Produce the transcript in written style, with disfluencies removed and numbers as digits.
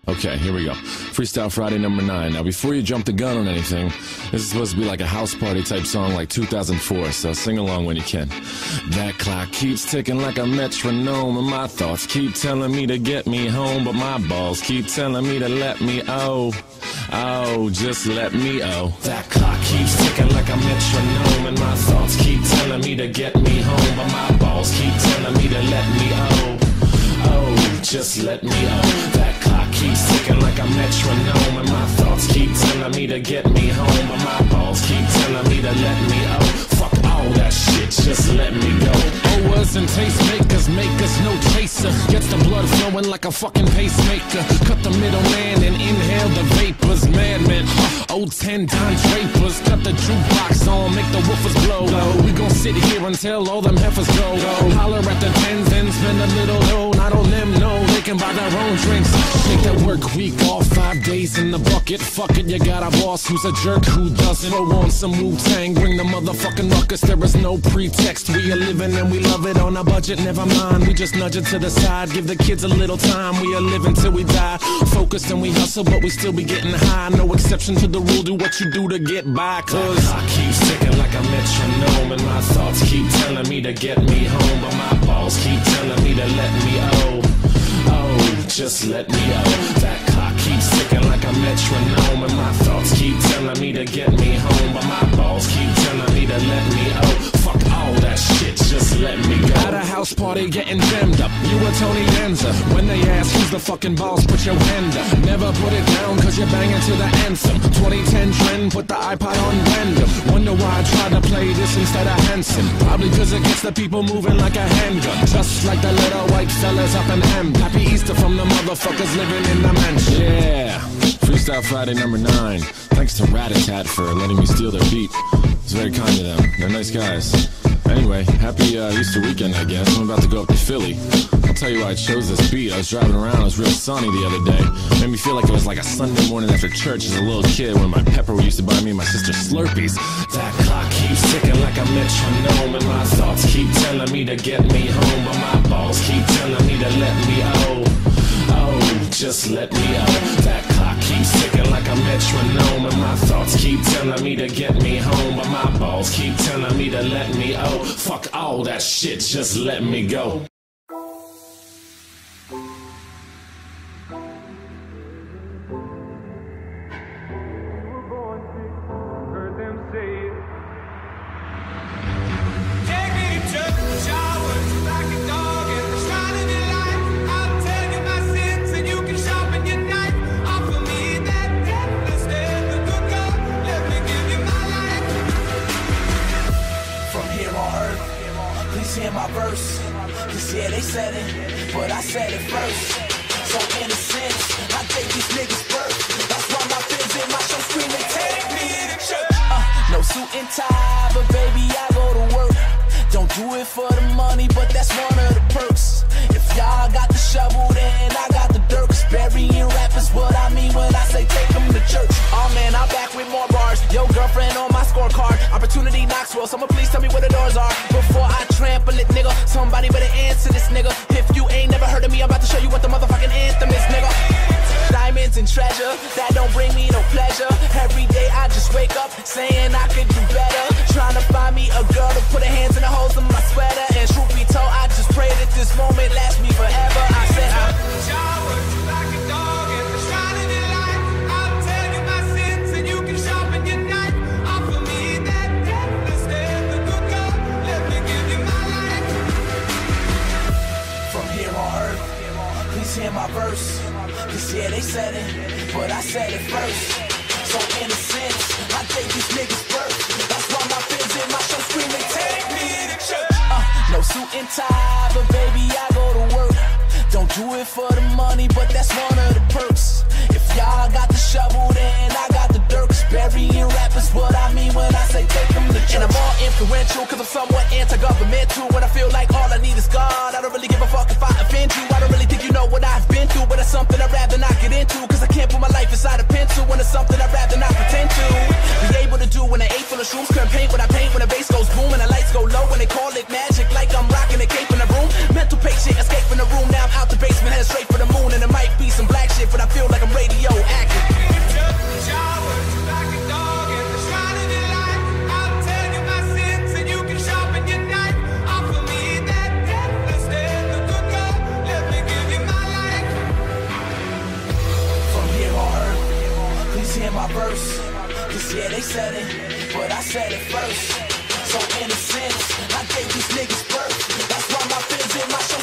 Okay, here we go. Freestyle Friday number 9. Now, before you jump the gun on anything, this is supposed to be like a house party type song like 2004, so sing along when you can. That clock keeps ticking like a metronome, and my thoughts keep telling me to get me home, but my balls keep telling me to let me just let me That clock keeps ticking like a metronome, and my thoughts keep telling me to get me home, but my balls keep telling me to let me just let me That clock keeps ticking like a metronome, and my thoughts keep telling me to get me home, but my balls keep telling me to let me fuck all that shit, just let me go. Owers and tastemakers make us no chaser. Gets the blood flowing like a fucking pacemaker. Cut the middleman and inhale the vapors. Madman, old 10 Don Drapers. Cut the jukebox on, make the woofers blow. We gon' sit here until all them heifers go. Holler at the tens and spend a little dough. Not on them, no, they can buy their own drinks. Take that work week off, 5 days in the bucket. Fuck it, you got a boss who's a jerk who doesn't. Throw on some Wu-Tang, bring the motherfucking ruckus. There is no pretext, we are living and we love it on a budget. Never mind, we just nudge it to the side. Give the kids a little time, we are living till we die. Focused and we hustle, but we still be getting high. No exception to the rule, do what you do to get by. Cause the clock keeps ticking like a metronome, and my thoughts keep telling me to get me home, but my balls keep telling me to let me just let me That clock keeps ticking like a metronome, and my thoughts keep telling me to get me home, but my balls keep telling me to let me fuck all that shit, just let me go. At a house party getting jammed up, you were Tony Danza. When they ask who's the fucking boss, put your hand up. Never put it down cause you're banging to the anthem. 2010 trend, put the iPod on random. Wonder why I tried to play this instead of Hanson. Probably cause it gets the people moving like a handgun. Just like the little white fellas up in M. Happy Easter from the motherfuckers living in the mansion. Yeah, Freestyle Friday number 9. Thanks to Rat-a-Tat for letting me steal their beat. It's very kind of them. They're nice guys. Anyway, happy Easter weekend, I guess. I'm about to go up to Philly. I'll tell you why I chose this beat. I was driving around, it was real sunny the other day. Made me feel like it was like a Sunday morning after church as a little kid when my pepper used to buy me and my sister Slurpees. That clock keeps ticking like a metronome, and my thoughts keep telling me to get me home, but my balls keep telling me to let me just let me That clock keeps ticking like a metronome, and my thoughts keep telling me to get me home, but my balls keep telling me to let me fuck all that shit, just let me go. Hear my verse, cause yeah, they said it, but I said it first. So in a sense, I take these niggas birth. That's why my fans in my show screaming, take me to church. No suit and tie, but baby, I go to work. Don't do it for the money, but that's one of the perks. If y'all got the shovel, then I got the dirt. Cause burying rappers what I mean when I say take them to church. Oh man, I'm back with more bars. Yo, girlfriend on my scorecard. Opportunity knocks well, someone please tell me where the doors are before I trample it, nigga. Somebody better answer this, nigga. If you ain't never heard of me, I'm about to show you what the motherfucking anthem is, nigga. Diamonds and treasure, that don't bring me no pleasure. Every day I just wake up saying I could do better. Trying to find me a girl to put her hands in the holes of my sweater. And truth be told, I just pray that this moment lasts me forever. I said hear my verse, cause yeah, they said it, but I said it first. So in a sense, I take these niggas birth. That's why my fans in my show screaming, take me to church. No suit and tie, but baby, I go to work. Don't do it for the money, but that's one of the perks. If y'all got the shovel, then I got the dirt. Cause burying rappers what I mean when I say take them to church. And I'm all influential, cause I'm somewhat anti-governmental. When I feel like all I need is God, I don't really give a fuck if I offend you. I don't really think you know what I've been through, but it's something I'd rather not get into. Cause I can't put my life inside a pencil when it's something I'd rather not pretend to. Be able to do when I ate full of shrooms. Couldn't paint when I paint, when the bass goes boom and the lights go low. When they call it magic, like I'm rocking a cape in the room. Mental patient, escape from the room. Now I'm out the basement, headed straight for the moon. And it might be some black shit, but I feel like verse. Cause yeah, they said it, but I said it first. So in a sense, I gave these niggas birth. That's why my fans in my show